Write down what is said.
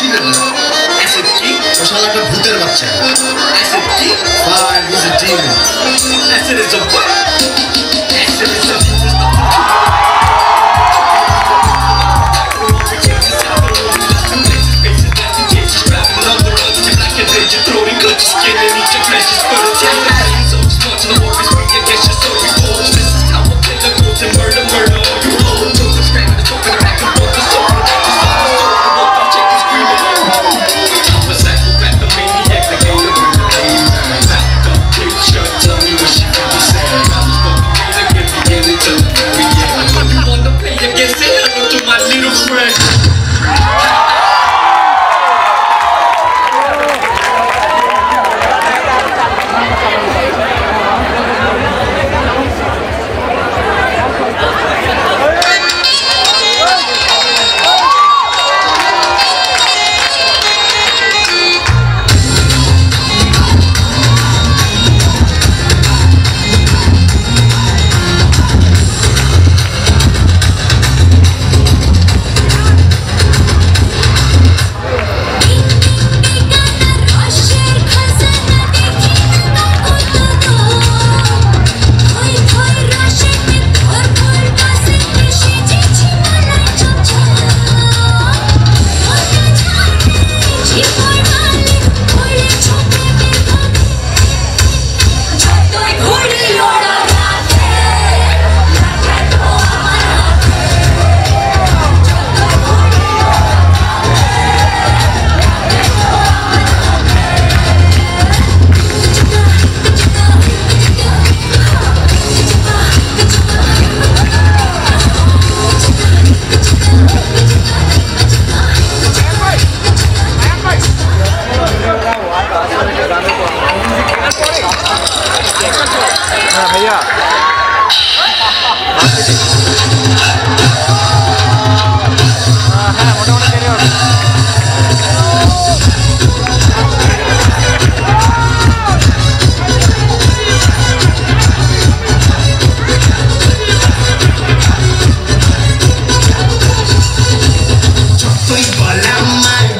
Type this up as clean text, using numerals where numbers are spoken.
চিনে না অ্যাসিড কি ও শালা একটা ভূতের বাচ্চা অ্যাসিড কি fine is a demon acid is a acid is a Skin and eat your pleasures for the time. So just watch the war is weak against your story. This is how I play the goals and murder all you hold. So subscribe to the talk and back and forth the story. I'm checking screaming. I'm a psychopath, a maniac, the gator with the ladies. Mouth up, take the shirt, tell me what she really said. I'm a fucking reader, get beginning to the very end. I know you wanna play against it, I know to my little friend. भैया হ্যাঁ মোটামুটি দেরি হবে যতই বলা